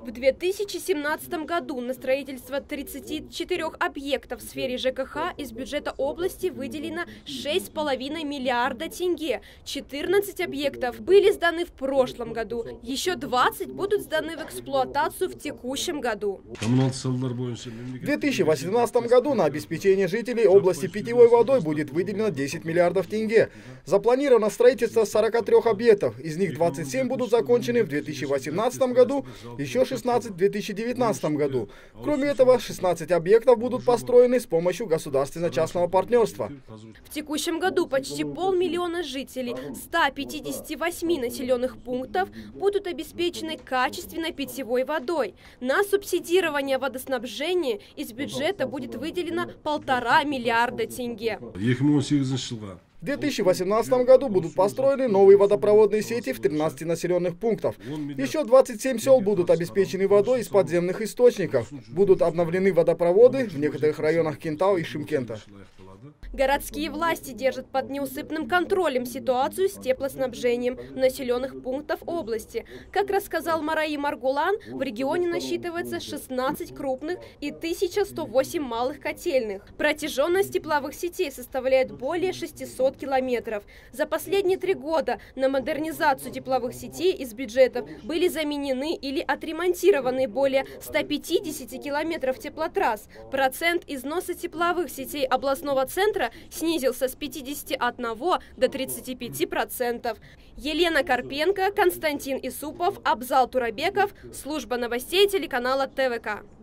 В 2017 году на строительство 34 объектов в сфере ЖКХ из бюджета области выделено 6,5 миллиарда тенге. 14 объектов были сданы в прошлом году. Еще 20 будут сданы в эксплуатацию в текущем году. В 2018 году на обеспечение жителей области питьевой водой будет выделено 10 миллиардов тенге. Запланировано строительство 43 объектов. Из них 27 будут закончены в 2018 году, еще 16 в 2019 году. Кроме этого, 16 объектов будут построены с помощью государственно-частного партнерства. В текущем году почти 500 000 жителей 158 населенных пунктов будут обеспечены качественной питьевой водой. На субсидирование водоснабжения из бюджета будет выделено 1,5 миллиарда тенге. В 2018 году будут построены новые водопроводные сети в 13 населенных пунктах. Еще 27 сел будут обеспечены водой из подземных источников. Будут обновлены водопроводы в некоторых районах Кентау и Шымкента. Городские власти держат под неусыпным контролем ситуацию с теплоснабжением населенных пунктов области. Как рассказал Мараи Маргулан, в регионе насчитывается 16 крупных и 1108 малых котельных. Протяженность тепловых сетей составляет более 600 километров. За последние 3 года на модернизацию тепловых сетей из бюджетов были заменены или отремонтированы более 150 километров теплотрасс. Процент износа тепловых сетей областного центра снизился с 51 до 35%. Елена Карпенко, Константин Исупов, Абзал Турабеков, служба новостей телеканала ТВК.